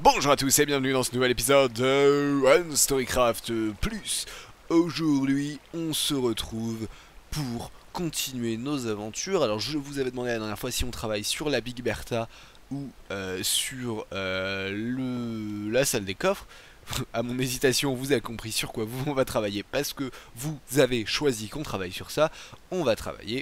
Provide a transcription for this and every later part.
Bonjour à tous et bienvenue dans ce nouvel épisode de One Storycraft Plus. Aujourd'hui, on se retrouve pour continuer nos aventures. Alors, je vous avais demandé la dernière fois si on travaille sur la Big Bertha ou sur la salle des coffres. À mon hésitation, vous avez compris sur quoi on va travailler parce que vous avez choisi qu'on travaille sur ça. On va travailler,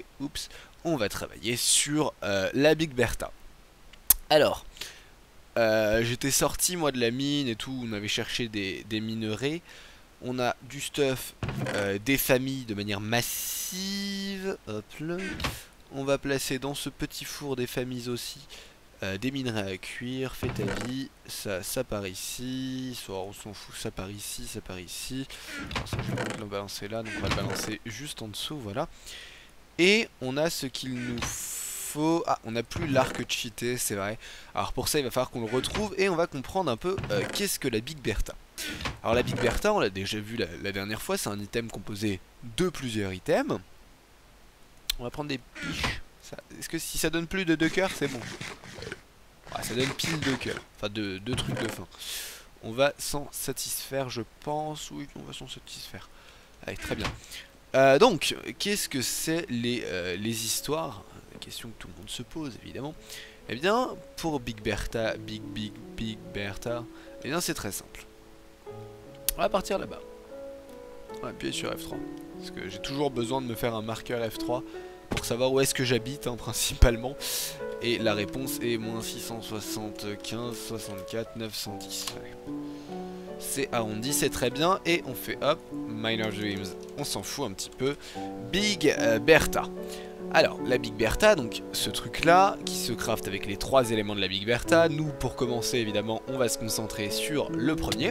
sur la Big Bertha. Alors, j'étais sorti moi de la mine et tout, on avait cherché des minerais. On a du stuff, des familles de manière massive. Hop là. On va placer dans ce petit four des familles aussi des minerais à cuire. Fais ta vie, ça part ici. Soit on s'en fout, ça part ici, ça part ici. Alors ça, je vais le balancer là, donc on va le balancer juste en dessous, voilà. Et on a ce qu'il nous faut. Ah, on n'a plus l'arc cheaté, c'est vrai. Alors pour ça, il va falloir qu'on le retrouve et on va comprendre un peu qu'est-ce que la Big Bertha. Alors la Big Bertha, on l'a déjà vu la dernière fois, c'est un item composé de plusieurs items. On va prendre des piches. Est-ce que si ça donne plus de 2 cœurs, c'est bon? Ah, ça donne pile 2 cœurs. Enfin, 2 trucs de fin. On va s'en satisfaire, je pense. Oui, on va s'en satisfaire. Allez, très bien. Donc, qu'est-ce que c'est les histoires? La question que tout le monde se pose, évidemment. Eh bien, pour Big Bertha, Big Bertha, eh bien c'est très simple. On va partir là-bas. On va appuyer sur F3. Parce que j'ai toujours besoin de me faire un marqueur F3 pour savoir où est-ce que j'habite, hein, principalement. Et la réponse est moins 675, 64, 910. Ouais. C'est arrondi, c'est très bien. Et on fait hop, Minor Dreams, on s'en fout un petit peu. Big Bertha. Alors, la Big Bertha, donc ce truc là, qui se craft avec les 3 éléments de la Big Bertha. Nous, pour commencer, évidemment, on va se concentrer sur le premier.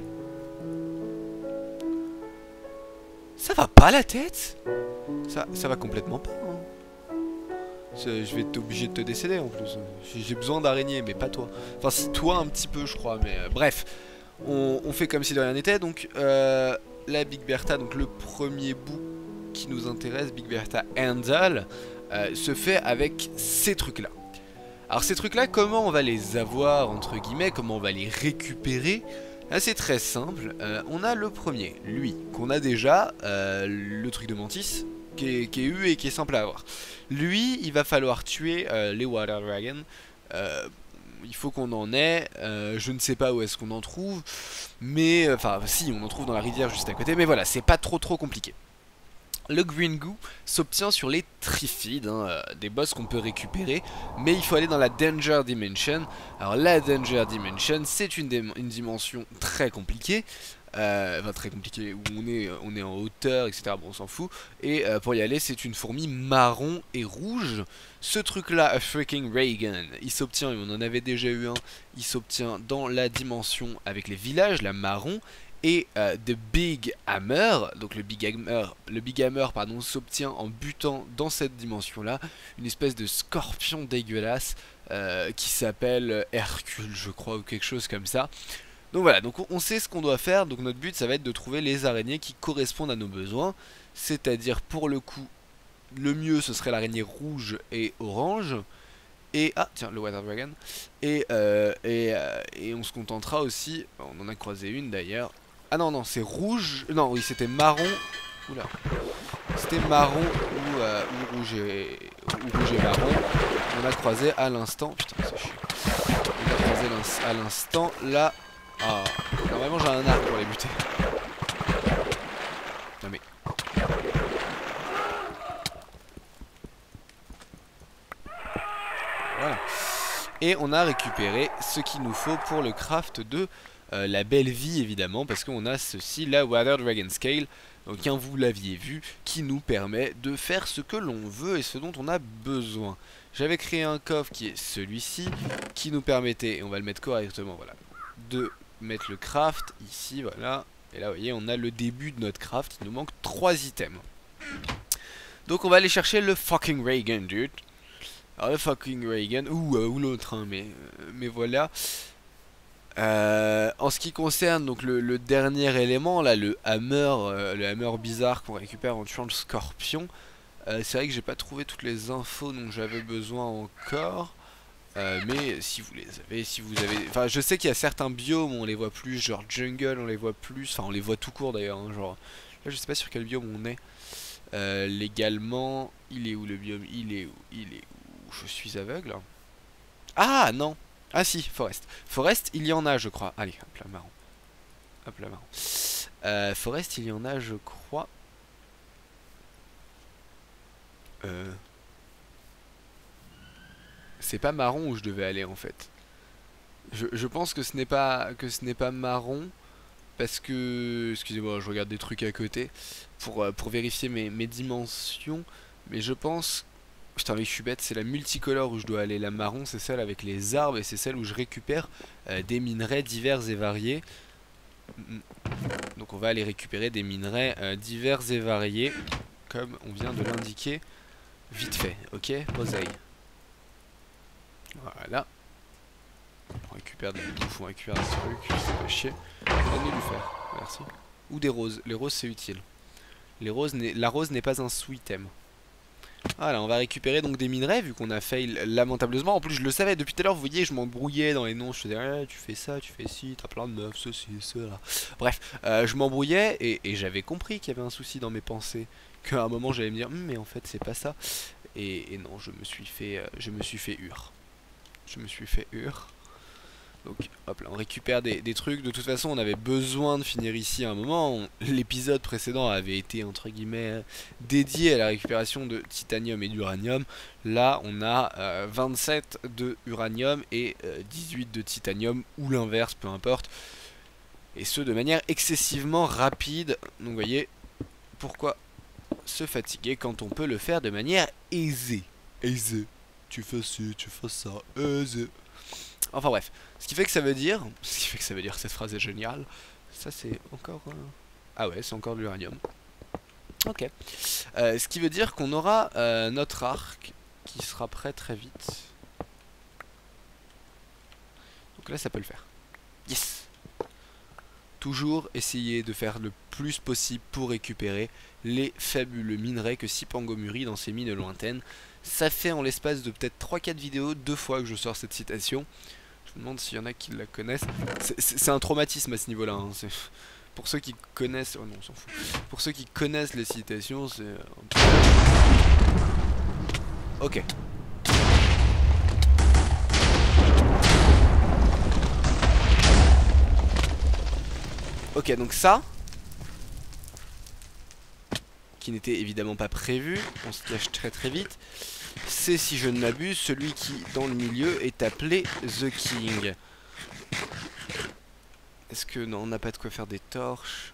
Ça va pas la tête? Ça va complètement pas, hein. Je vais être obligé de te décéder en plus. J'ai besoin d'araignées, mais pas toi. Enfin, si, toi un petit peu, je crois, mais bref. On fait comme si de rien n'était. Donc, la Big Bertha, donc le premier bout qui nous intéresse, Big Bertha Handle, se fait avec ces trucs-là. Alors, ces trucs-là, comment on va les avoir, entre guillemets, comment on va les récupérer? C'est très simple. On a le premier, lui, qu'on a déjà, le truc de Mantis, qui est eu et qui est simple à avoir. Lui, il va falloir tuer les Water Dragons. Il faut qu'on en ait. Je ne sais pas où est-ce qu'on en trouve. Mais, enfin, si, on en trouve dans la rivière juste à côté. Mais voilà, c'est pas trop compliqué. Le Green Goo s'obtient sur les Triffids, hein, des boss qu'on peut récupérer, mais il faut aller dans la Danger Dimension. Alors la Danger Dimension, c'est une dimension très compliquée, enfin très compliquée, où on est en hauteur, etc. Bon, on s'en fout. Et pour y aller, c'est une fourmi marron et rouge. Ce truc-là, a freaking Ray Gun, il s'obtient, et on en avait déjà eu un, il s'obtient dans la dimension avec les villages, la marron. Et The Big Hammer, donc le Big Hammer pardon, s'obtient en butant dans cette dimension là une espèce de scorpion dégueulasse qui s'appelle Hercule, je crois, ou quelque chose comme ça. Donc voilà, donc on sait ce qu'on doit faire. Donc notre but, ça va être de trouver les araignées qui correspondent à nos besoins. C'est-à-dire, pour le coup, le mieux ce serait l'araignée rouge et orange. Et, ah tiens, le Water Dragon. Et on se contentera aussi, on en a croisé une d'ailleurs. Ah non, non, c'est rouge. Non, oui, c'était marron. Oula. C'était marron ou rouge et marron. On a croisé à l'instant. Putain, c'est chiant. On a croisé à l'instant. Là. Ah. Normalement, j'ai un arc pour les buter. Non, mais. Voilà. Et on a récupéré ce qu'il nous faut pour le craft de la belle vie, évidemment, parce qu'on a ceci, la Water Dragon Scale, donc hein, vous l'aviez vu, qui nous permet de faire ce que l'on veut et ce dont on a besoin. J'avais créé un coffre qui est celui-ci, qui nous permettait, et on va le mettre correctement, voilà, de mettre le craft ici, voilà. Et là, vous voyez, on a le début de notre craft, il nous manque 3 items. Donc on va aller chercher le fucking Ray Gun, dude. Alors le fucking Ray Gun, ou l'autre, hein, mais voilà. En ce qui concerne donc le dernier élément là, le hammer bizarre qu'on récupère en tuant le scorpion, c'est vrai que j'ai pas trouvé toutes les infos dont j'avais besoin encore. Mais si vous les avez, si vous avez... Enfin, je sais qu'il y a certains biomes où on les voit plus, genre jungle, on les voit plus. Enfin, on les voit tout court d'ailleurs, hein, genre... Là, je sais pas sur quel biome on est. Légalement, il est où le biome? Il est où? Il est où? Je suis aveugle. Ah, non. Ah si, forest. Forest, il y en a, je crois. Allez, hop là, marron. Hop là, marron. Forest, il y en a, je crois. C'est pas marron où je devais aller, en fait. Je pense que ce n'est pas marron parce que excusez-moi, je regarde des trucs à côté pour vérifier mes dimensions, mais je pense putain mais je suis bête, c'est la multicolore où je dois aller. La marron, c'est celle avec les arbres et c'est celle où je récupère des minerais divers et variés. Donc on va aller récupérer des minerais divers et variés comme on vient de l'indiquer vite fait. OK, poseille. Voilà. On récupère des bouffe, on récupère des trucs, c'est pas chier. Donnez du fer, merci. Ou des roses, les roses c'est utile. La rose n'est pas un sweet item. Voilà, on va récupérer donc des minerais vu qu'on a fail lamentablement. En plus je le savais depuis tout à l'heure, vous voyez, je m'embrouillais dans les noms. Je faisais tu fais ça, tu fais ci, t'as plein de meufs, ceci, cela. Bref, je m'embrouillais et j'avais compris qu'il y avait un souci dans mes pensées. Qu'à un moment j'allais me dire mais en fait c'est pas ça. Et non, je me suis fait hur. Je me suis fait hur. Donc hop là, on récupère des trucs. De toute façon, on avait besoin de finir ici à un moment. L'épisode précédent avait été entre guillemets dédié à la récupération de titanium et d'uranium. Là, on a 27 de uranium et 18 de titanium ou l'inverse, peu importe. Et ce de manière excessivement rapide. Donc vous voyez, pourquoi se fatiguer quand on peut le faire de manière aisée. Aisée. Tu fais ci, tu fais ça, aisée. Enfin bref, ce qui fait que ça veut dire, cette phrase est géniale. Ça c'est encore, ah ouais, c'est encore de l'uranium. Ok. Ce qui veut dire qu'on aura notre arc qui sera prêt très vite. Donc là ça peut le faire. Yes. Toujours essayer de faire le plus possible pour récupérer les fabuleux minerais que Cipango mûrit dans ses mines lointaines. Ça fait en l'espace de peut-être 3-4 vidéos, 2 fois que je sors cette citation. Je me demande s'il y en a qui la connaissent. C'est un traumatisme à ce niveau-là. Hein. Pour ceux qui connaissent... Oh non, on s'en fout. Pour ceux qui connaissent les citations, c'est... Ok. Ok, donc ça... qui n'était évidemment pas prévu, on se cache très très vite. C'est, si je ne m'abuse, celui qui, dans le milieu, est appelé The King. Est-ce que... non, on n'a pas de quoi faire des torches.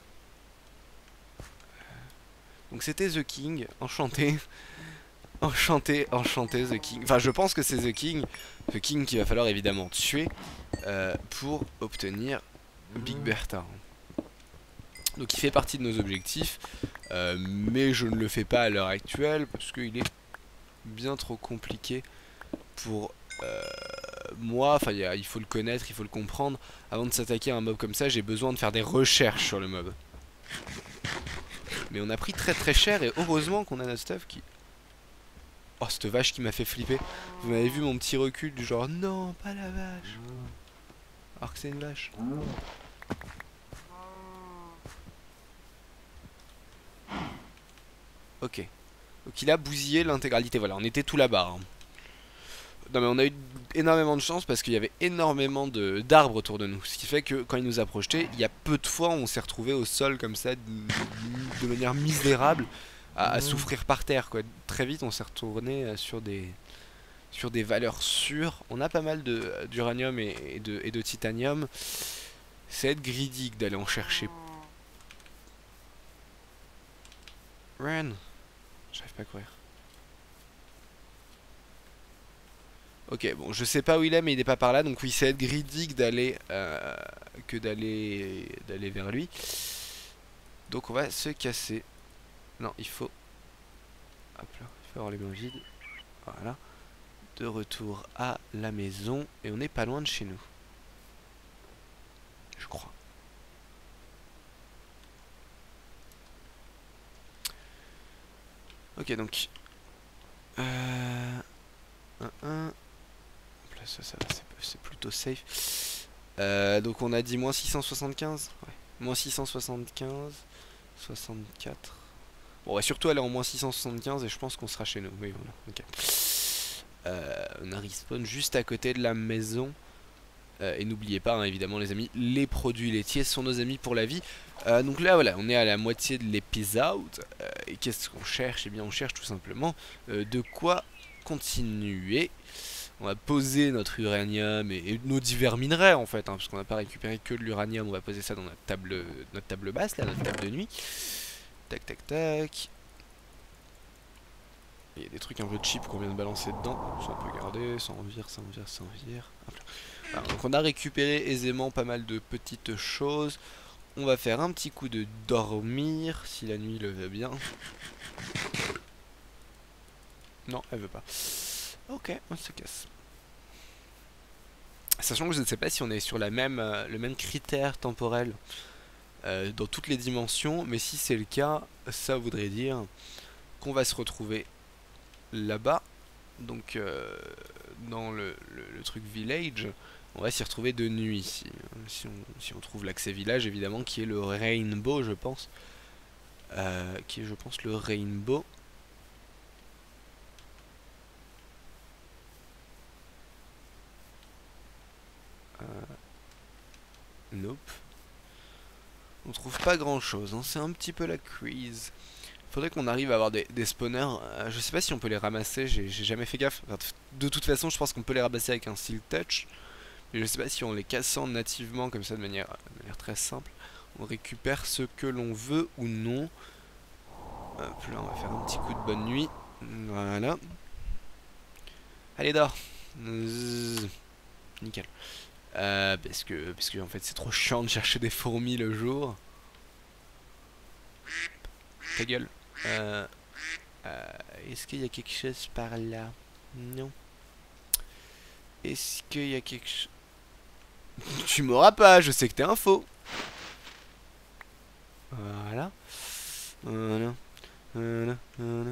Donc c'était The King, enchanté. Enchanté, enchanté The King. Enfin, je pense que c'est The King. The King qu'il va falloir évidemment tuer pour obtenir Big Bertha. Donc il fait partie de nos objectifs, mais je ne le fais pas à l'heure actuelle parce qu'il est bien trop compliqué pour moi. Enfin, il faut le connaître, il faut le comprendre. Avant de s'attaquer à un mob comme ça, j'ai besoin de faire des recherches sur le mob. Mais on a pris très très cher et heureusement qu'on a notre stuff qui... Oh, cette vache qui m'a fait flipper. Vous m'avez vu mon petit recul du genre non, pas la vache. Alors que c'est une vache. Ok. Donc il a bousillé l'intégralité. Voilà, on était tout là-bas. Hein. Non mais on a eu énormément de chance parce qu'il y avait énormément d'arbres autour de nous. Ce qui fait que quand il nous a projeté, il y a peu de fois où on s'est retrouvé au sol comme ça, de manière misérable, à souffrir par terre. Quoi. Très vite on s'est retourné sur des valeurs sûres. On a pas mal d'uranium et de titanium. C'est être greedy d'aller en chercher. Ren, j'arrive pas à courir. Ok, bon, je sais pas où il est, mais il est pas par là, donc oui, c'est être greedy d'aller d'aller vers lui. Donc on va se casser. Non, il faut... Hop là, il faut avoir les mains vides. Voilà. De retour à la maison, et on n'est pas loin de chez nous. Je crois. Ok, donc... c'est plutôt safe. Donc on a dit moins 675. Ouais. Moins 675. 64. Bon, on va surtout aller en moins 675 et je pense qu'on sera chez nous. Oui, voilà. Ok. On a respawn juste à côté de la maison. Et n'oubliez pas, hein, évidemment, les amis, les produits laitiers sont nos amis pour la vie. Donc là, voilà, on est à la moitié de l'épisode. Et qu'est-ce qu'on cherche? Eh bien, on cherche tout simplement de quoi continuer. On va poser notre uranium et nos divers minerais en fait, hein, parce qu'on n'a pas récupéré que de l'uranium. On va poser ça dans notre table basse, là, notre table de nuit. Tac, tac, tac. Il y a des trucs un peu cheap qu'on vient de balancer dedans. Ça on peut garder, ça en vire, ça en vire, ça en vire. Alors, donc on a récupéré aisément pas mal de petites choses. On va faire un petit coup de dormir, si la nuit le veut bien. Non, elle veut pas. Ok, on se casse. Sachant que je ne sais pas si on est sur le même critère temporel dans toutes les dimensions, mais si c'est le cas, ça voudrait dire qu'on va se retrouver là-bas, donc dans le truc village, on va s'y retrouver de nuit, si on trouve l'accès village évidemment, qui est le Rainbow je pense, le Rainbow. Nope. On trouve pas grand chose, hein. C'est un petit peu la crise. Faudrait qu'on arrive à avoir des spawners. Je sais pas si on peut les ramasser, j'ai jamais fait gaffe. Enfin, de toute façon, je pense qu'on peut les ramasser avec un Silk Touch. Mais je sais pas si on les cassant nativement comme ça de manière très simple, on récupère ce que l'on veut ou non. Hop là, on va faire un petit coup de bonne nuit. Voilà. Allez, dors. Zzz. Nickel. Parce que en fait c'est trop chiant de chercher des fourmis le jour. Ta gueule. Est-ce qu'il y a quelque chose par là? Non. Est-ce qu'il y a quelque chose... Tu m'auras pas, je sais que t'es un faux. Voilà. Voilà. Voilà. Voilà.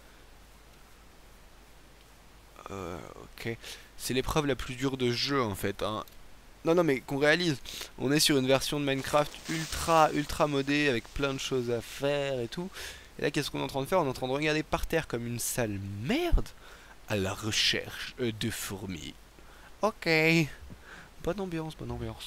Ok. C'est l'épreuve la plus dure de jeu en fait, hein. Non mais qu'on réalise, on est sur une version de Minecraft ultra modée avec plein de choses à faire et tout. Et là qu'est-ce qu'on est en train de faire? On est en train de regarder par terre comme une sale merde à la recherche de fourmis. Ok. Bonne ambiance, bonne ambiance.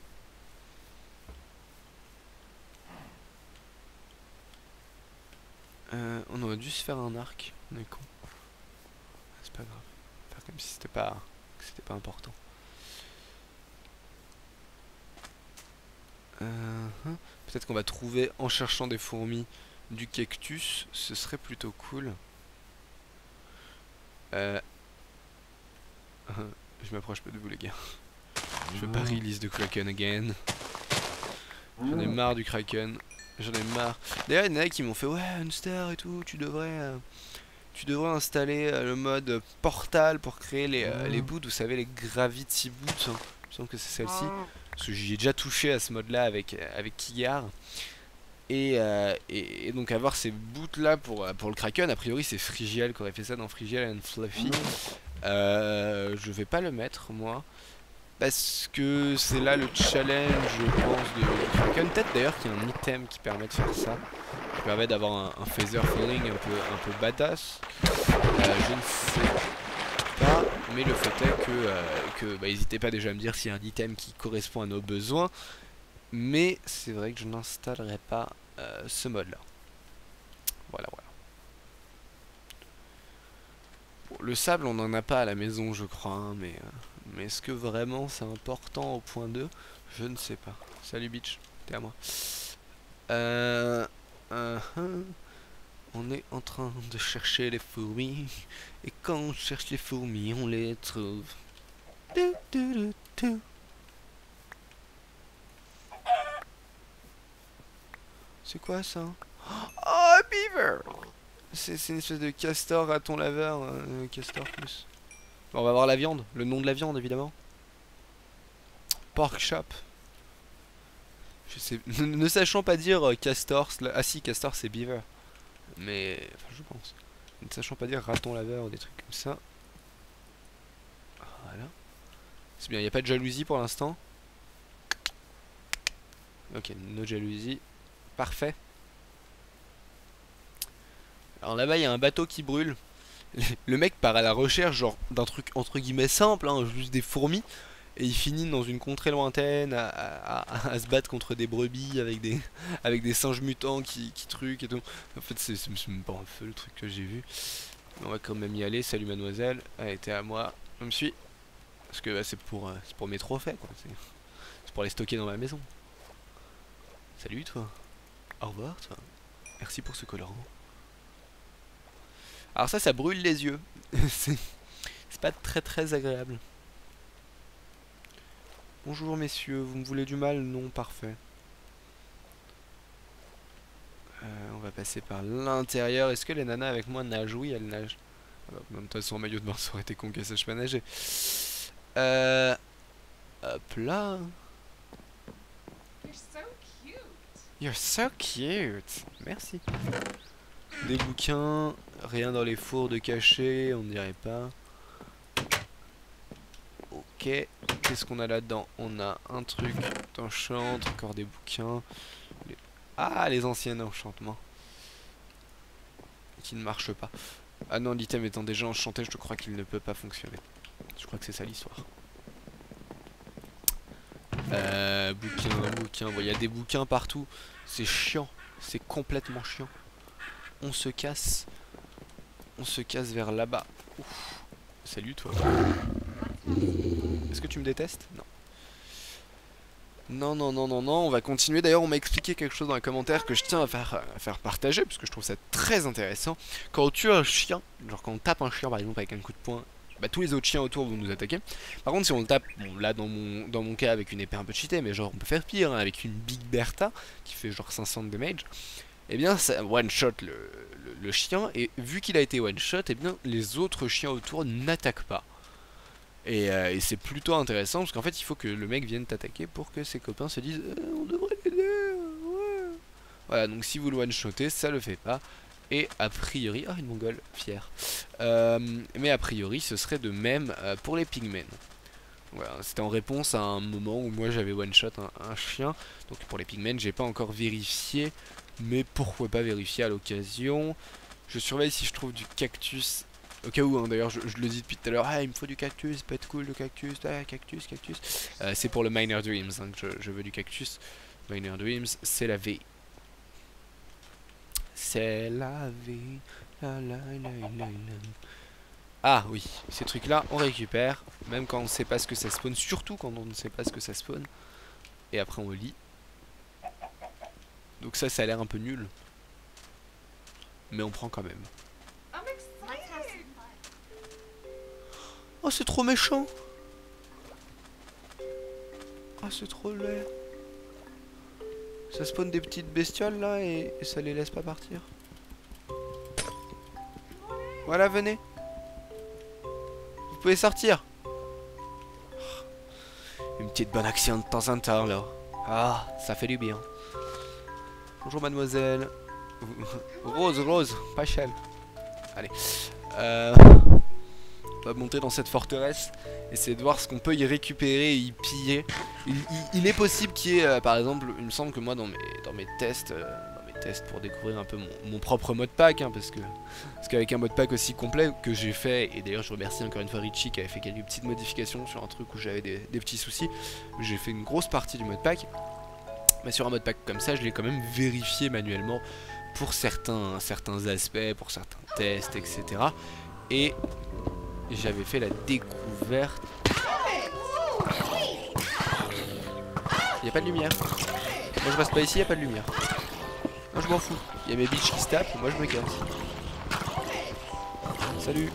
On aurait dû se faire un arc, on est con. C'est pas grave. Faire comme si c'était pas important. Peut-être qu'on va trouver en cherchant des fourmis du cactus, ce serait plutôt cool. Je m'approche pas de vous les gars. Je veux pas release de Kraken again. J'en ai marre du Kraken. J'en ai marre. D'ailleurs il y en a qui m'ont fait ouais Unstar et tout, tu devrais installer le mode portal pour créer les boots, vous savez les gravity boots, hein. Il me semble que c'est celle-ci. Parce que j'y ai déjà touché à ce mode là avec Kigar. Et donc avoir ces boots là pour le Kraken, a priori c'est Frigiel qui aurait fait ça dans Frigiel and Fluffy. Je vais pas le mettre moi. Parce que c'est là le challenge je pense du Kraken. Peut-être d'ailleurs qu'il y a un item qui permet de faire ça. Qui permet d'avoir un phaser falling un peu badass. Je ne sais pas. Mais le fait est que n'hésitez pas déjà à me dire s'il y a un item qui correspond à nos besoins. Mais c'est vrai que je n'installerai pas ce mode là. Voilà. Bon, le sable on n'en a pas à la maison je crois, hein, mais est-ce que vraiment c'est important au point 2? Je ne sais pas. Salut bitch, t'es à moi. On est en train de chercher les fourmis. Et quand on cherche les fourmis on les trouve. C'est quoi ça? Oh, beaver! C'est une espèce de castor raton laveur, castor plus. Bon, on va voir la viande, le nom de la viande évidemment. Pork chop. Je sais, ne sachant pas dire castor, ah si castor c'est beaver. Mais, enfin je pense. Ne sachant pas dire raton laveur ou des trucs comme ça. Voilà. C'est bien, il n'y a pas de jalousie pour l'instant. Ok, no jalousie. Parfait. Alors là-bas, il y a un bateau qui brûle. Le mec part à la recherche genre d'un truc entre guillemets simple, hein, juste des fourmis. Et il finit dans une contrée lointaine à se battre contre des brebis avec des singes mutants qui truquent et tout. En fait, c'est même pas un feu le truc que j'ai vu. Mais on va quand même y aller. Salut mademoiselle. Elle était à moi. Je me suis. Parce que bah, c'est pour mes trophées quoi. C'est pour les stocker dans ma maison. Salut toi. Au revoir toi. Merci pour ce colorant. Alors ça brûle les yeux. C'est pas très agréable. Bonjour messieurs, vous me voulez du mal? Non, parfait. On va passer par l'intérieur. Est-ce que les nanas avec moi nagent? Oui, elles nagent. Alors, même de toute façon, en maillot de bain, ça aurait été con qu'elles sachent pas nager. Hop là. You're so cute. Merci. Des bouquins, rien dans les fours de cachet, on dirait pas. Ok, qu'est-ce qu'on a là-dedans? On a un truc d'enchant, encore des bouquins. Ah, les anciens enchantements. Qui ne marchent pas. Ah non, l'item étant déjà enchanté, je crois qu'il ne peut pas fonctionner. Je crois que c'est ça l'histoire. Bouquins. Bon, il y a des bouquins partout. C'est chiant. C'est complètement chiant. On se casse. On se casse vers là-bas. Salut toi. Est-ce que tu me détestes? Non. Non, on va continuer. D'ailleurs, on m'a expliqué quelque chose dans les commentaires que je tiens à faire partager, parce que je trouve ça très intéressant. Quand on tue un chien, genre quand on tape un chien par exemple avec un coup de poing, bah, tous les autres chiens autour vont nous attaquer. Par contre, si on le tape, bon, là dans mon cas avec une épée un peu cheatée, mais genre on peut faire pire, hein, avec une Big Bertha qui fait genre 500 de damage, et bien ça one shot le chien, et vu qu'il a été one shot, et bien les autres chiens autour n'attaquent pas. Et c'est plutôt intéressant parce qu'en fait il faut que le mec vienne t'attaquer pour que ses copains se disent on devrait l'aider, ouais. Voilà, donc si vous le one-shotez, ça le fait pas. Et a priori, une mongole, fière. Mais a priori ce serait de même pour les pigmen. Voilà, c'était en réponse à un moment où moi j'avais one-shot un chien. Donc pour les pigmen j'ai pas encore vérifié, mais pourquoi pas vérifier à l'occasion. Je surveille si je trouve du cactus. Au cas où, hein, d'ailleurs, je le dis depuis tout à l'heure, il me faut du cactus, ça peut être cool le cactus, cactus. C'est pour le Miner Dreams hein, que je veux du cactus. Miner Dreams, c'est la vie. C'est la vie. Ah oui, ces trucs-là, on récupère, même quand on ne sait pas ce que ça spawn, surtout quand on ne sait pas ce que ça spawn. Et après on lit. Donc ça a l'air un peu nul. Mais on prend quand même. Oh, c'est trop méchant. Ah, c'est trop laid. Ça spawn des petites bestioles là et ça les laisse pas partir. Voilà, venez. Vous pouvez sortir. Une petite bonne action de temps en temps là. Ah, ça fait du bien. Bonjour mademoiselle. Rose, pas Chelle. Allez. On va monter dans cette forteresse, essayer de voir ce qu'on peut y récupérer et y piller. Il est possible qu'il y ait, par exemple, il me semble que moi dans mes tests pour découvrir un peu mon propre modpack, hein, parce qu'avec un modpack aussi complet que j'ai fait, et d'ailleurs je remercie encore une fois Richie qui avait fait quelques petites modifications sur un truc où j'avais des petits soucis, j'ai fait une grosse partie du modpack, mais sur un modpack comme ça je l'ai quand même vérifié manuellement pour certains aspects, pour certains tests, etc. Et j'avais fait la découverte. Il n'y a pas de lumière. Moi je reste pas ici, il n'y a pas de lumière. Moi je m'en fous. Il y a mes bitches qui se tapent, moi je me casse. Salut.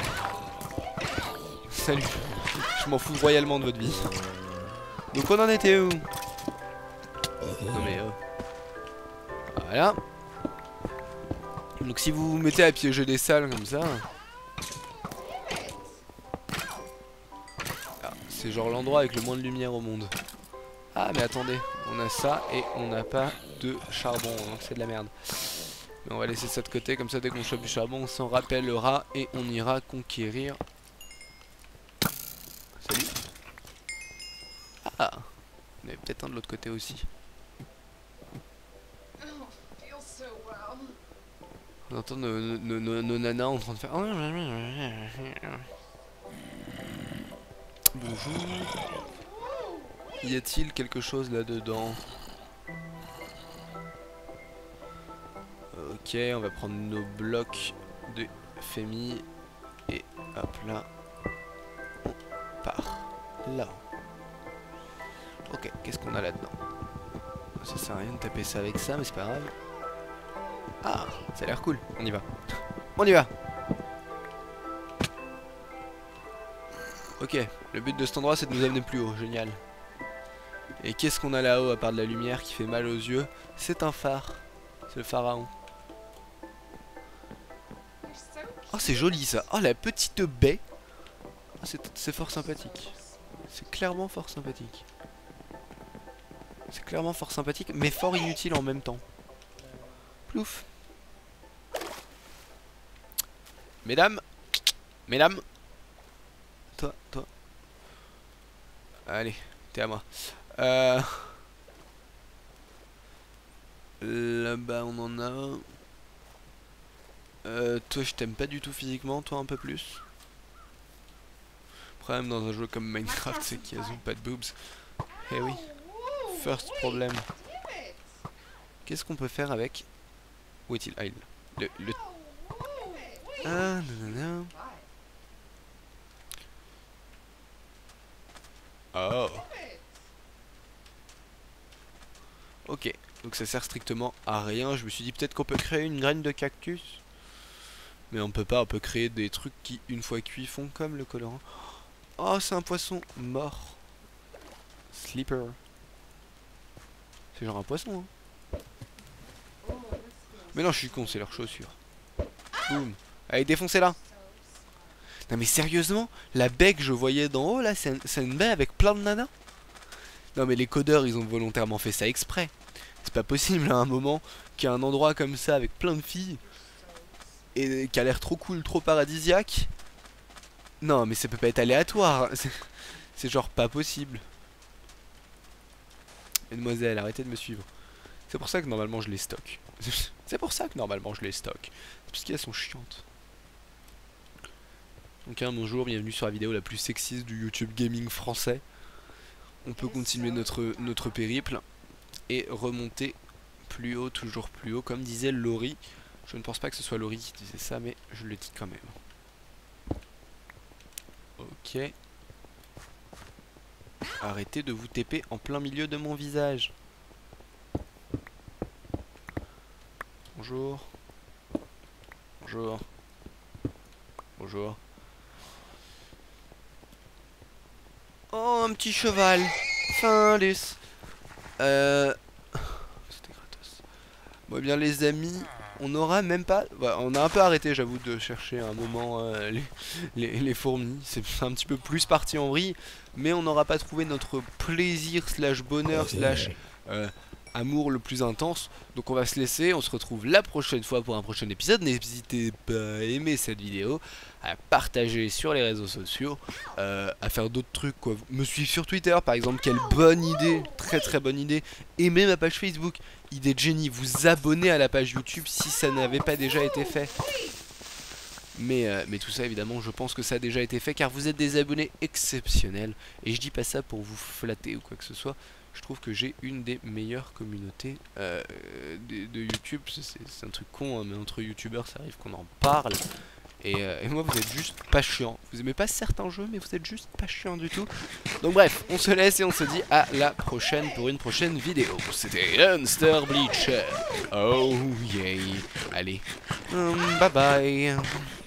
Salut. Je m'en fous royalement de votre vie. Donc on en était où? Non mais voilà. Donc si vous vous mettez à piéger des salles comme ça, c'est genre l'endroit avec le moins de lumière au monde. Ah mais attendez, on a ça et on n'a pas de charbon, donc c'est de la merde. Mais on va laisser ça de côté, comme ça dès qu'on chope du charbon on s'en rappellera et on ira conquérir. Salut. Ah, il y en avait peut-être un de l'autre côté aussi. On entend nos nanas en train de faire... Bonjour. Y a-t-il quelque chose là-dedans? Ok, on va prendre nos blocs de famille. Et hop là. On part là. Ok, qu'est-ce qu'on a là-dedans? Ça sert à rien de taper ça avec ça, mais c'est pas grave. Ah, ça a l'air cool, on y va. On y va. Ok, le but de cet endroit c'est de nous amener plus haut, génial. Et qu'est-ce qu'on a là-haut à part de la lumière qui fait mal aux yeux? C'est un phare, c'est le pharaon. Oh c'est joli ça, oh la petite baie. Oh, c'est fort sympathique. C'est clairement fort sympathique. C'est clairement fort sympathique, mais fort inutile en même temps. Plouf. Mesdames, mesdames. Toi. Allez, t'es à moi. Là-bas on en a. Toi je t'aime pas du tout physiquement, toi un peu plus. Le problème dans un jeu comme Minecraft c'est qu'ils ont pas de boobs. Eh oui. First problème. Qu'est-ce qu'on peut faire avec... Où est-il? Ah, il... le... Ah, nanana. Oh. Ok, donc ça sert strictement à rien. Je me suis dit peut-être qu'on peut créer une graine de cactus. Mais on peut pas, on peut créer des trucs qui, une fois cuits, font comme le colorant. Oh, c'est un poisson mort. Sleeper. C'est genre un poisson, hein. Mais non, je suis con, c'est leur chaussure. Boum. Allez, défoncez-la. Non mais sérieusement, la baie que je voyais d'en haut là, c'est une baie avec plein de nanas. Non mais les codeurs, ils ont volontairement fait ça exprès. C'est pas possible à un moment qu'il y a un endroit comme ça avec plein de filles et qui a l'air trop cool, trop paradisiaque. Non mais ça peut pas être aléatoire. C'est genre pas possible. Mademoiselle, arrêtez de me suivre. C'est pour ça que normalement je les stocke. C'est pour ça que normalement je les stocke. C'est parce qu'elles sont chiantes. Donc bonjour, bienvenue sur la vidéo la plus sexiste du YouTube gaming français. On peut continuer notre périple et remonter plus haut, toujours plus haut, comme disait Laurie. Je ne pense pas que ce soit Laurie qui disait ça, mais je le dis quand même. Ok. Arrêtez de vous TP en plein milieu de mon visage. Bonjour. Bonjour. Bonjour. Oh, un petit cheval. Findus. C'était gratos. Bon, bien les amis, on n'aura même pas... Bah, on a un peu arrêté, j'avoue, de chercher un moment les fourmis. C'est un petit peu plus parti en vrille. Mais on n'aura pas trouvé notre plaisir slash bonheur slash amour le plus intense. Donc on va se laisser, on se retrouve la prochaine fois pour un prochain épisode. N'hésitez pas à aimer cette vidéo, à partager sur les réseaux sociaux, à faire d'autres trucs quoi. Me suivre sur Twitter par exemple, quelle bonne idée, très très bonne idée. Aimer ma page Facebook, idée de génie. Vous abonner à la page YouTube si ça n'avait pas déjà été fait. Mais tout ça évidemment je pense que ça a déjà été fait car vous êtes des abonnés exceptionnels. Et je dis pas ça pour vous flatter ou quoi que ce soit. Je trouve que j'ai une des meilleures communautés de YouTube. C'est un truc con hein, mais entre youtubeurs ça arrive qu'on en parle. Et moi vous êtes juste pas chiant. Vous aimez pas certains jeux mais vous êtes juste pas chiant du tout. Donc bref, on se laisse et on se dit à la prochaine pour une prochaine vidéo. C'était Monster Bleacher. Oh yeah. Allez, bye bye.